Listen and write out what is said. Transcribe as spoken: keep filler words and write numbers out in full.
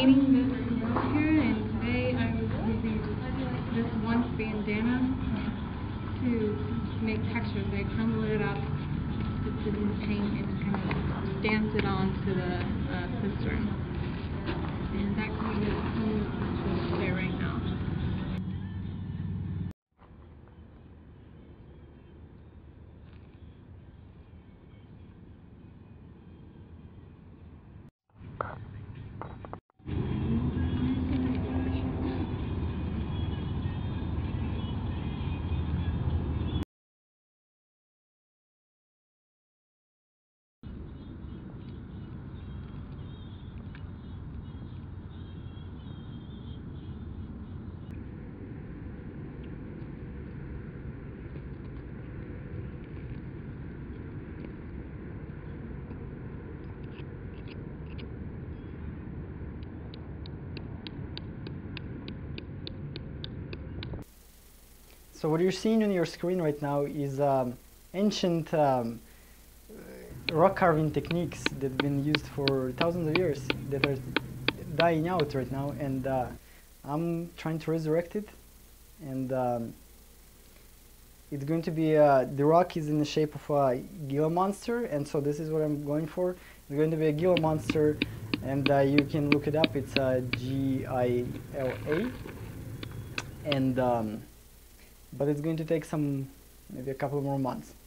painting this mural here, and today I was using this one bandana to make textures. I crumbled it up, dipped it in paint, and kind of stamped it onto the uh, cistern. And that created some of the display right now. So what you're seeing on your screen right now is um, ancient um, rock carving techniques that have been used for thousands of years that are dying out right now, and uh, I'm trying to resurrect it. And um, it's going to be, uh, the rock is in the shape of a Gila Monster, and so this is what I'm going for. It's going to be a Gila Monster, and uh, you can look it up. It's a G I L A, and um, but it's going to take some, maybe a couple more months.